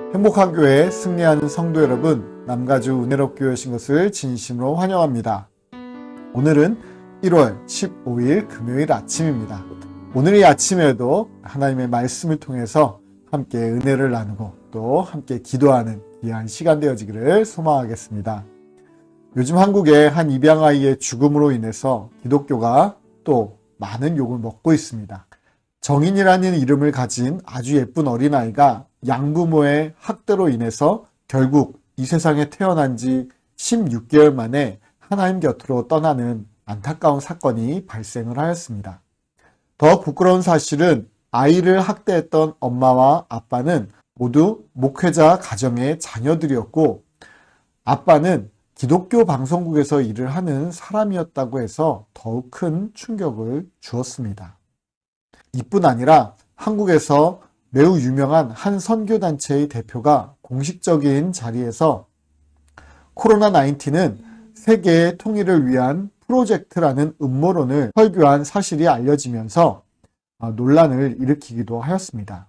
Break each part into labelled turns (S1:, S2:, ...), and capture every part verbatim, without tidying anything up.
S1: 행복한 교회 승리하는 성도 여러분, 남가주 은혜롭게 오신 것을 진심으로 환영합니다. 오늘은 일월 십오일 금요일 아침입니다. 오늘 이 아침에도 하나님의 말씀을 통해서 함께 은혜를 나누고 또 함께 기도하는 귀한 시간 되어지기를 소망하겠습니다. 요즘 한국의 한 입양아이의 죽음으로 인해서 기독교가 또 많은 욕을 먹고 있습니다. 정인이라는 이름을 가진 아주 예쁜 어린아이가 양부모의 학대로 인해서 결국 이 세상에 태어난 지 십육 개월 만에 하나님 곁으로 떠나는 안타까운 사건이 발생을 하였습니다. 더 부끄러운 사실은 아이를 학대했던 엄마와 아빠는 모두 목회자 가정의 자녀들이었고, 아빠는 기독교 방송국에서 일을 하는 사람이었다고 해서 더욱 큰 충격을 주었습니다. 이뿐 아니라 한국에서 매우 유명한 한 선교단체의 대표가 공식적인 자리에서 코로나 나인틴은 세계의 통일을 위한 프로젝트라는 음모론을 설교한 사실이 알려지면서 논란을 일으키기도 하였습니다.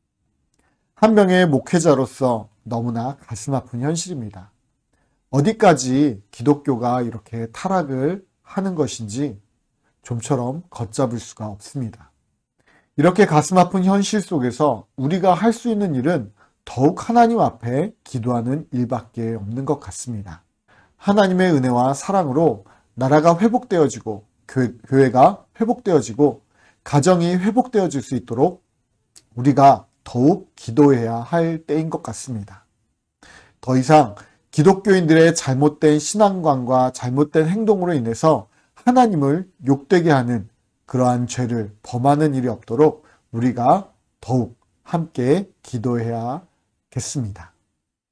S1: 한 명의 목회자로서 너무나 가슴 아픈 현실입니다. 어디까지 기독교가 이렇게 타락을 하는 것인지 좀처럼 걷잡을 수가 없습니다. 이렇게 가슴 아픈 현실 속에서 우리가 할 수 있는 일은 더욱 하나님 앞에 기도하는 일밖에 없는 것 같습니다. 하나님의 은혜와 사랑으로 나라가 회복되어지고 교회가 회복되어지고 가정이 회복되어질 수 있도록 우리가 더욱 기도해야 할 때인 것 같습니다. 더 이상 기독교인들의 잘못된 신앙관과 잘못된 행동으로 인해서 하나님을 욕되게 하는 그러한 죄를 범하는 일이 없도록 우리가 더욱 함께 기도해야겠습니다.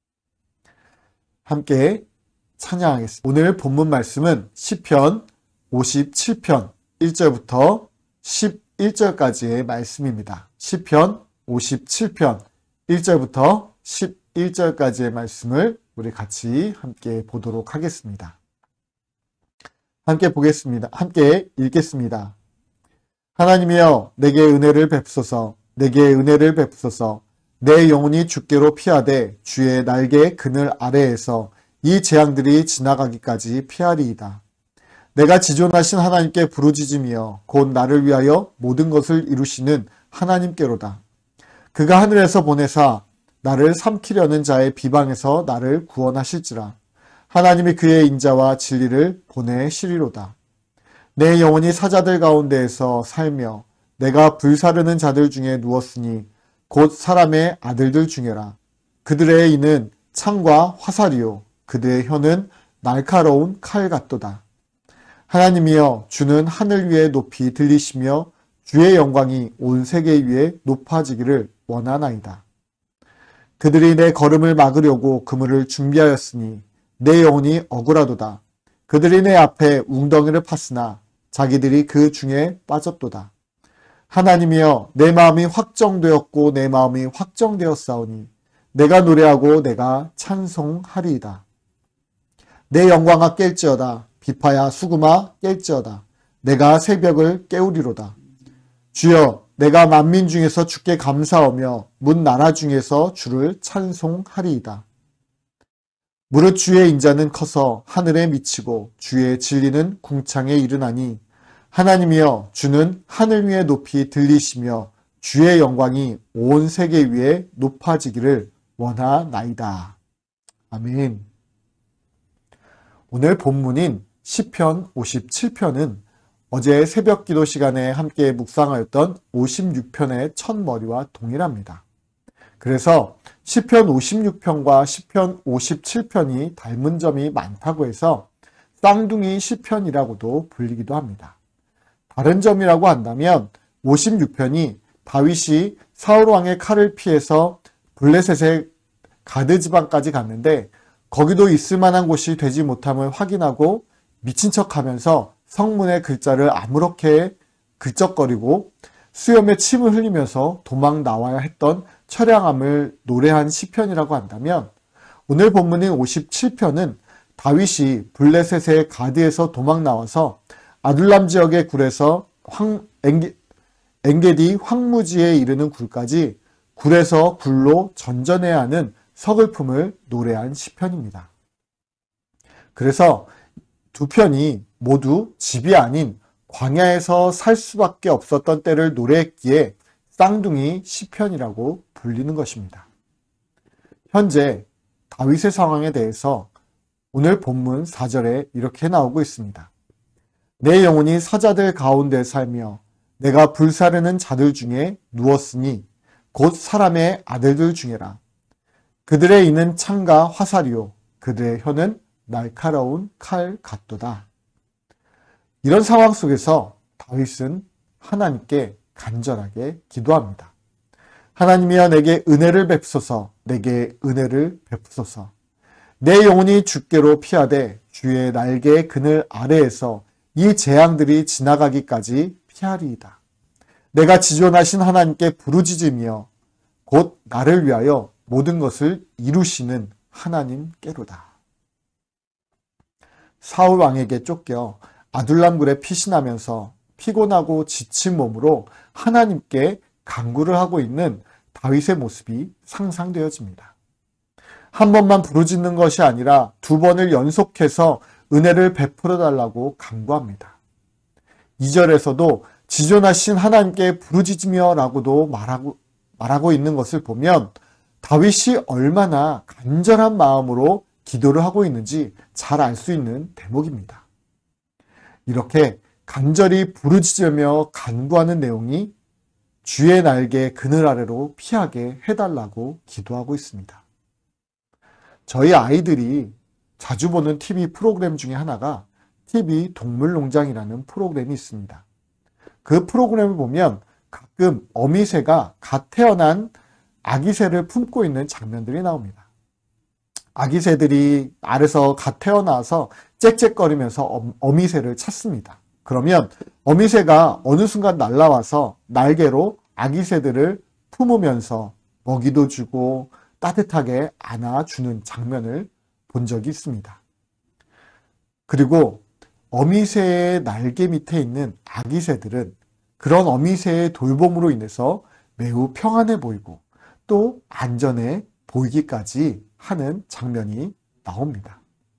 S1: 함께 찬양하겠습니다. 오늘 본문 말씀은 시편 오십칠편 일절부터 십일절까지의 말씀입니다. 시편 오십칠편 일절부터 십일절까지의 말씀을 우리 같이 함께 보도록 하겠습니다. 함께 보겠습니다. 함께 읽겠습니다. 하나님이여, 내게 은혜를 베푸소서. 내게 은혜를 베푸소서. 내 영혼이 주께로 피하되 주의 날개 그늘 아래에서 이 재앙들이 지나가기까지 피하리이다. 내가 지존하신 하나님께 부르짖으며 곧 나를 위하여 모든 것을 이루시는 하나님께로다. 그가 하늘에서 보내사 나를 삼키려는 자의 비방에서 나를 구원하실지라. 하나님이 그의 인자와 진리를 보내시리로다. 내 영혼이 사자들 가운데에서 살며 내가 불사르는 자들 중에 누웠으니 곧 사람의 아들들 중에라. 그들의 이는 창과 화살이요 그들의 혀는 날카로운 칼 같도다. 하나님이여, 주는 하늘 위에 높이 들리시며 주의 영광이 온 세계 위에 높아지기를 원하나이다. 그들이 내 걸음을 막으려고 그물을 준비하였으니 내 영혼이 억울하도다. 그들이 내 앞에 웅덩이를 팠으나 자기들이 그 중에 빠졌도다. 하나님이여, 내 마음이 확정되었고 내 마음이 확정되었사오니 내가 노래하고 내가 찬송하리이다. 내 영광아 깰지어다. 비파야 수금아 깰지어다. 내가 새벽을 깨우리로다. 주여, 내가 만민 중에서 주께 감사하며 문 나라 중에서 주를 찬송하리이다. 무릇 주의 인자는 커서 하늘에 미치고 주의 진리는 궁창에 이르나니 하나님이여, 주는 하늘 위에 높이 들리시며 주의 영광이 온 세계 위에 높아지기를 원하나이다. 아멘. 오늘 본문인 시편 오십칠편은 어제 새벽 기도 시간에 함께 묵상하였던 오십육편의 첫머리와 동일합니다. 그래서 시편 오십육편과 시편 오십칠편이 닮은 점이 많다고 해서 쌍둥이 시편이라고도 불리기도 합니다. 다른 점이라고 한다면 오십육편이 다윗이 사울왕의 칼을 피해서 블레셋의 가드 지방까지 갔는데 거기도 있을 만한 곳이 되지 못함을 확인하고 미친 척하면서 성문의 글자를 아무렇게 긁적거리고 수염에 침을 흘리면서 도망 나와야 했던 처량함을 노래한 시편이라고 한다면, 오늘 본문인 오십칠편은 다윗이 블레셋의 가드에서 도망 나와서 아둘람 지역의 굴에서 황, 엔게, 엔게디 황무지에 이르는 굴까지 굴에서 굴로 전전해야 하는 서글픔을 노래한 시편입니다. 그래서 두 편이 모두 집이 아닌 광야에서 살 수밖에 없었던 때를 노래했기에 쌍둥이 시편이라고 불리는 것입니다. 현재 다윗의 상황에 대해서 오늘 본문 사 절에 이렇게 나오고 있습니다. 내 영혼이 사자들 가운데 살며 내가 불사르는 자들 중에 누웠으니 곧 사람의 아들들 중에라. 그들의 이는 창과 화살이요 그들의 혀는 날카로운 칼 같도다. 이런 상황 속에서 다윗은 하나님께 간절하게 기도합니다. 하나님이여 내게 은혜를 베푸소서, 내게 은혜를 베푸소서. 내 영혼이 주께로 피하되 주의 날개의 그늘 아래에서 이 재앙들이 지나가기까지 피하리이다. 내가 지존하신 하나님께 부르짖으며 곧 나를 위하여 모든 것을 이루시는 하나님께로다. 사울 왕에게 쫓겨 아둘람굴에 피신하면서 피곤하고 지친 몸으로 하나님께 간구를 하고 있는 다윗의 모습이 상상되어집니다. 한 번만 부르짖는 것이 아니라 두 번을 연속해서 은혜를 베풀어 달라고 간구합니다. 이 절에서도 지존하신 하나님께 부르짖으며 라고도 말하고, 말하고 있는 것을 보면 다윗이 얼마나 간절한 마음으로 기도를 하고 있는지 잘 알 수 있는 대목입니다. 이렇게 간절히 부르짖으며 간구하는 내용이 주의 날개 그늘 아래로 피하게 해달라고 기도하고 있습니다. 저희 아이들이 자주 보는 티비 프로그램 중에 하나가 티비 동물농장이라는 프로그램이 있습니다. 그 프로그램을 보면 가끔 어미새가 갓 태어난 아기새를 품고 있는 장면들이 나옵니다. 아기새들이 알에서 갓 태어나서 짹짹거리면서 어미새를 찾습니다. 그러면 어미새가 어느 순간 날아와서 날개로 아기새들을 품으면서 먹이도 주고 따뜻하게 안아주는 장면을 본 적이 있습니다. 그리고 어미새의 날개 밑에 있는 아기새들은 그런 어미새의 돌봄으로 인해서 매우 평안해 보이고 또 안전해 보이기까지 하는 장면이 나옵니다.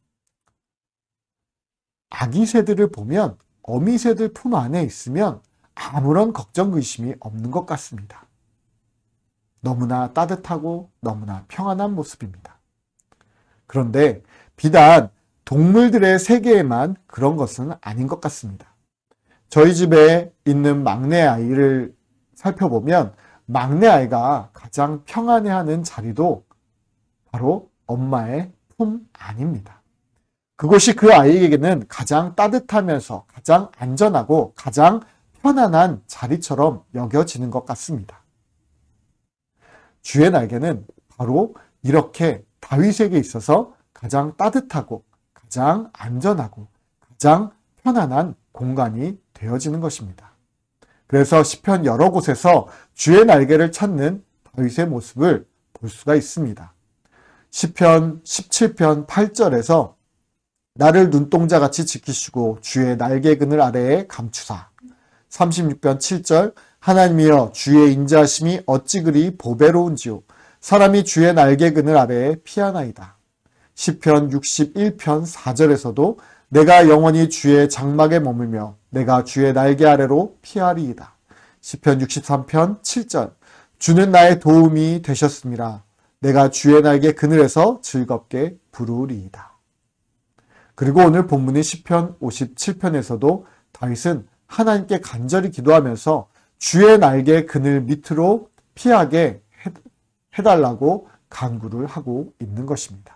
S1: 아기새들을 보면 어미새들 품 안에 있으면 아무런 걱정 의심이 없는 것 같습니다. 너무나 따뜻하고 너무나 평안한 모습입니다. 그런데 비단 동물들의 세계에만 그런 것은 아닌 것 같습니다. 저희 집에 있는 막내 아이를 살펴보면 막내 아이가 가장 평안해하는 자리도 바로 엄마의 품 안입니다. 그곳이 그 아이에게는 가장 따뜻하면서 가장 안전하고 가장 편안한 자리처럼 여겨지는 것 같습니다. 주의 날개는 바로 이렇게 다윗에게 있어서 가장 따뜻하고 가장 안전하고 가장 편안한 공간이 되어지는 것입니다. 그래서 시편 여러 곳에서 주의 날개를 찾는 다윗의 모습을 볼 수가 있습니다. 시편 십칠 편 팔 절에서 나를 눈동자같이 지키시고 주의 날개 그늘 아래에 감추사. 삼십육 편 칠 절 하나님이여 주의 인자하심이 어찌 그리 보배로운지요 사람이 주의 날개 그늘 아래에 피하나이다. 시편 육십일 편 사 절에서도 내가 영원히 주의 장막에 머물며 내가 주의 날개 아래로 피하리이다. 시편 육십삼 편 칠 절 주는 나의 도움이 되셨습니다. 내가 주의 날개 그늘에서 즐겁게 부르리이다. 그리고 오늘 본문인 시편 오십칠 편에서도 다윗은 하나님께 간절히 기도하면서 주의 날개 그늘 밑으로 피하게 해달라고 간구를 하고 있는 것입니다.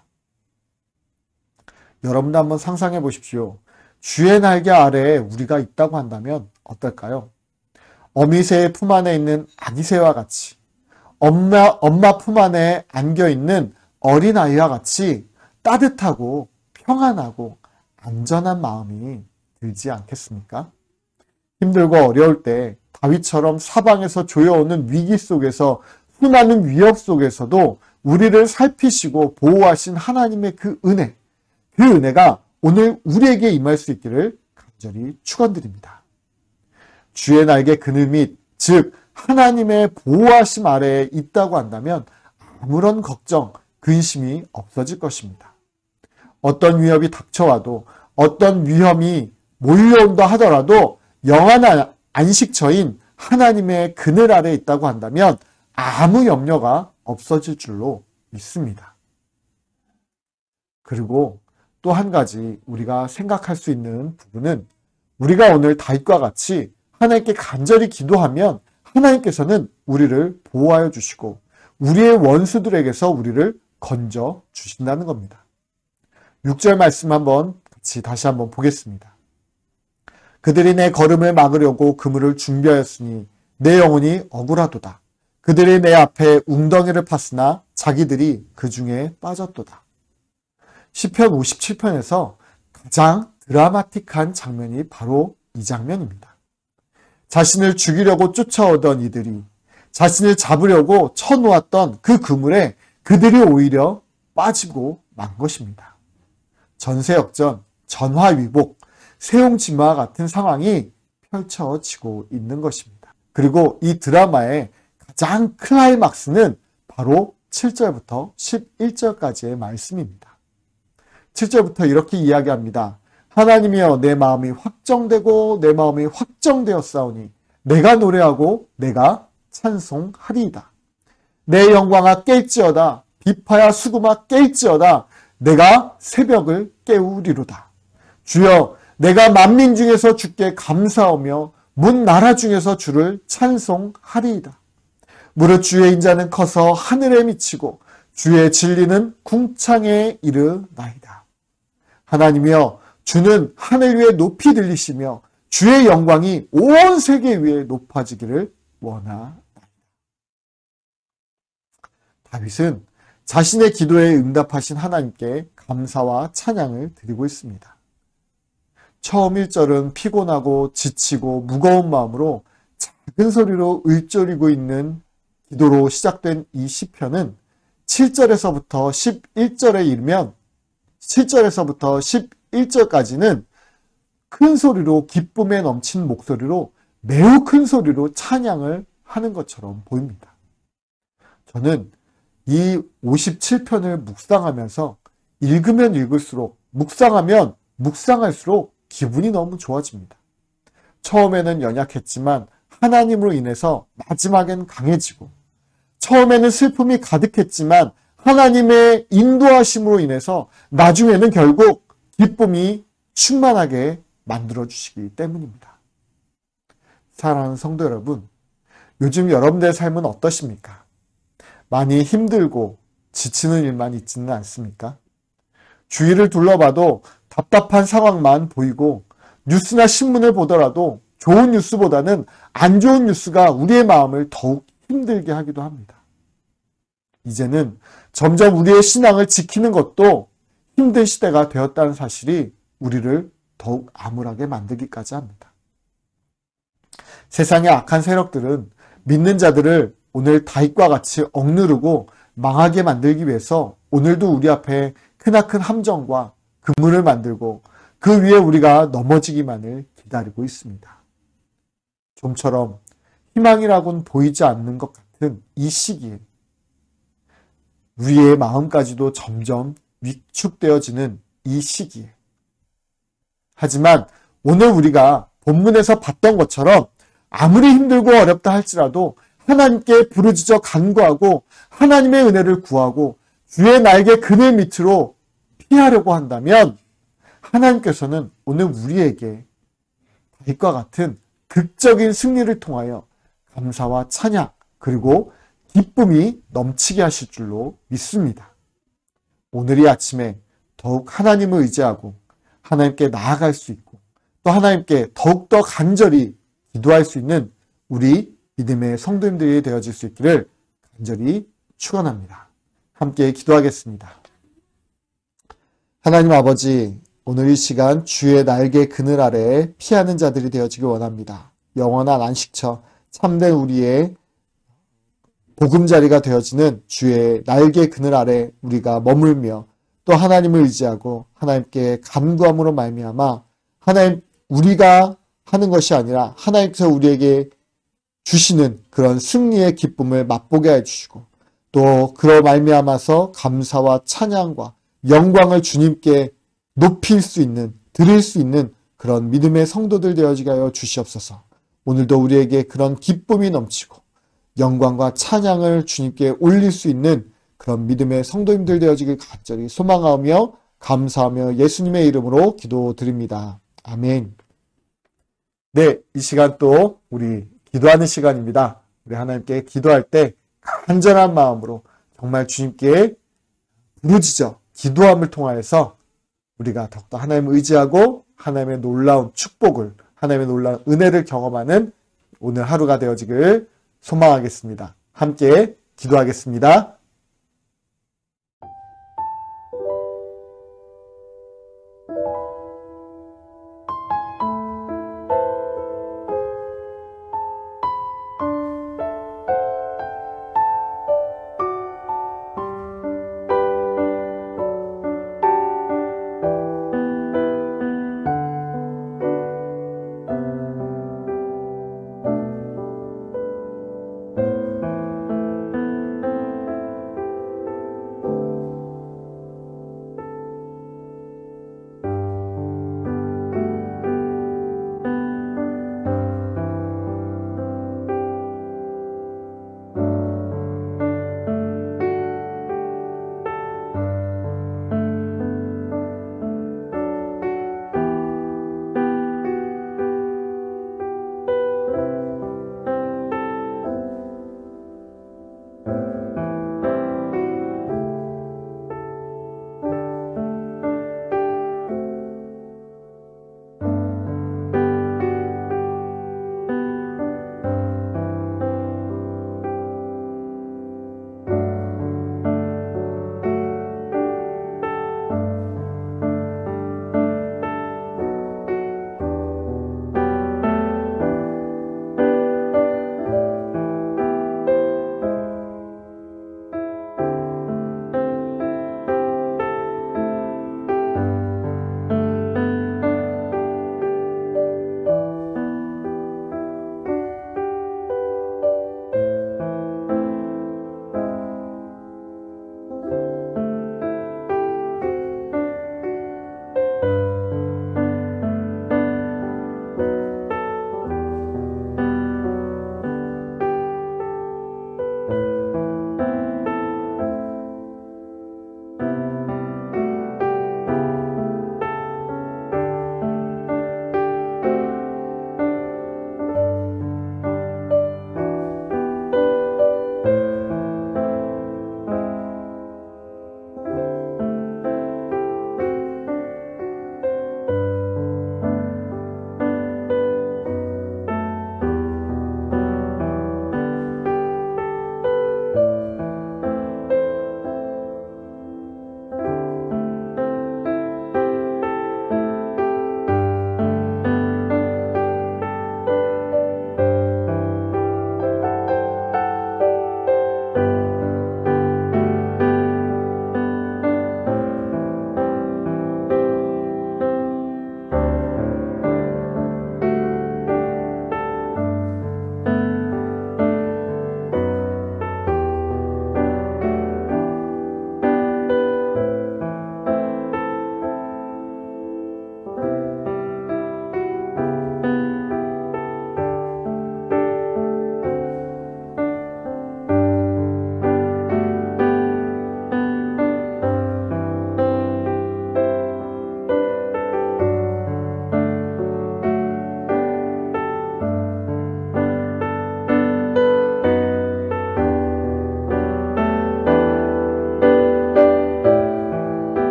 S1: 여러분도 한번 상상해 보십시오. 주의 날개 아래에 우리가 있다고 한다면 어떨까요? 어미새의 품 안에 있는 아기새와 같이 엄마, 엄마 품 안에 안겨있는 어린아이와 같이 따뜻하고 평안하고 안전한 마음이 들지 않겠습니까? 힘들고 어려울 때 다윗처럼 사방에서 조여오는 위기 속에서 수많은 위협 속에서도 우리를 살피시고 보호하신 하나님의 그 은혜, 그 은혜가 오늘 우리에게 임할 수 있기를 간절히 축원드립니다. 주의 날개 그늘 밑, 즉 하나님의 보호하심 아래에 있다고 한다면 아무런 걱정, 근심이 없어질 것입니다. 어떤 위협이 닥쳐와도 어떤 위험이 몰려온다 하더라도 영원한 안식처인 하나님의 그늘 아래 있다고 한다면 아무 염려가 없어질 줄로 믿습니다. 그리고 또 한 가지 우리가 생각할 수 있는 부분은 우리가 오늘 다윗과 같이 하나님께 간절히 기도하면 하나님께서는 우리를 보호하여 주시고 우리의 원수들에게서 우리를 건져 주신다는 겁니다. 육 절 말씀 한번 같이 다시 한번 보겠습니다. 그들이 내 걸음을 막으려고 그물을 준비하였으니 내 영혼이 억울하도다. 그들이 내 앞에 웅덩이를 팠으나 자기들이 그 중에 빠졌도다. 시편 오십칠 편에서 가장 드라마틱한 장면이 바로 이 장면입니다. 자신을 죽이려고 쫓아오던 이들이 자신을 잡으려고 쳐놓았던 그 그물에 그들이 오히려 빠지고 만 것입니다. 전세역전, 전화위복, 세용지마와 같은 상황이 펼쳐지고 있는 것입니다. 그리고 이 드라마의 가장 클라이막스는 바로 칠 절부터 십일 절까지의 말씀입니다. 칠 절부터 이렇게 이야기합니다. 하나님이여 내 마음이 확정되고 내 마음이 확정되었사오니 내가 노래하고 내가 찬송하리이다. 내 영광아 깰지어다. 비파야 수금아 깰지어다. 내가 새벽을 깨우리로다. 주여 내가 만민 중에서 주께 감사하며 문 나라 중에서 주를 찬송하리이다. 무릇 주의 인자는 커서 하늘에 미치고 주의 진리는 궁창에 이르나이다. 하나님이여 주는 하늘 위에 높이 들리시며 주의 영광이 온 세계 위에 높아지기를 원하나이다. 다윗은 자신의 기도에 응답하신 하나님께 감사와 찬양을 드리고 있습니다. 처음 일 절은 피곤하고 지치고 무거운 마음으로 작은 소리로 읊조리고 있는 기도로 시작된 이 시편은 칠 절에서부터 십일 절에 이르면 칠 절에서부터 십일 절까지는 큰 소리로 기쁨에 넘친 목소리로 매우 큰 소리로 찬양을 하는 것처럼 보입니다. 저는 이 오십칠 편을 묵상하면서 읽으면 읽을수록 묵상하면 묵상할수록 기분이 너무 좋아집니다. 처음에는 연약했지만 하나님으로 인해서 마지막엔 강해지고 처음에는 슬픔이 가득했지만 하나님의 인도하심으로 인해서 나중에는 결국 기쁨이 충만하게 만들어주시기 때문입니다. 사랑하는 성도 여러분, 요즘 여러분들의 삶은 어떠십니까? 많이 힘들고 지치는 일만 있지는 않습니까? 주위를 둘러봐도 답답한 상황만 보이고 뉴스나 신문을 보더라도 좋은 뉴스보다는 안 좋은 뉴스가 우리의 마음을 더욱 힘들게 하기도 합니다. 이제는 점점 우리의 신앙을 지키는 것도 힘든 시대가 되었다는 사실이 우리를 더욱 암울하게 만들기까지 합니다. 세상의 악한 세력들은 믿는 자들을 오늘 다윗과 같이 억누르고 망하게 만들기 위해서 오늘도 우리 앞에 크나큰 함정과 그물을 만들고 그 위에 우리가 넘어지기만을 기다리고 있습니다. 좀처럼 희망이라고는 보이지 않는 것 같은 이 시기에 우리의 마음까지도 점점 위축되어지는 이 시기에 하지만 오늘 우리가 본문에서 봤던 것처럼 아무리 힘들고 어렵다 할지라도 하나님께 부르짖어 간구하고 하나님의 은혜를 구하고 주의 날개 그늘 밑으로 피하려고 한다면 하나님께서는 오늘 우리에게 다윗과 같은 극적인 승리를 통하여 감사와 찬양 그리고 기쁨이 넘치게 하실 줄로 믿습니다. 오늘 이 아침에 더욱 하나님을 의지하고 하나님께 나아갈 수 있고 또 하나님께 더욱더 간절히 기도할 수 있는 우리 믿음의 성도님들이 되어질 수 있기를 간절히 축원합니다. 함께 기도하겠습니다. 하나님 아버지, 오늘 이 시간 주의 날개 그늘 아래에 피하는 자들이 되어지기 원합니다. 영원한 안식처, 참된 우리의 보금자리가 되어지는 주의 날개 그늘 아래 우리가 머물며 또 하나님을 의지하고 하나님께 간구함으로 말미암아 하나님 우리가 하는 것이 아니라 하나님께서 우리에게 주시는 그런 승리의 기쁨을 맛보게 해주시고 또 그로 말미암아서 감사와 찬양과 영광을 주님께 높일 수 있는, 드릴 수 있는 그런 믿음의 성도들 되어지게 하여 주시옵소서. 오늘도 우리에게 그런 기쁨이 넘치고 영광과 찬양을 주님께 올릴 수 있는 그런 믿음의 성도님들 되어지길 간절히 소망하며 감사하며 예수님의 이름으로 기도드립니다. 아멘. 네, 이 시간 또 우리 기도하는 시간입니다. 우리 하나님께 기도할 때 간절한 마음으로 정말 주님께 부르짖어 기도함을 통하여서 우리가 더욱더 하나님을 의지하고 하나님의 놀라운 축복을, 하나님의 놀라운 은혜를 경험하는 오늘 하루가 되어지길 소망하겠습니다. 함께 기도하겠습니다.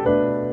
S1: 니다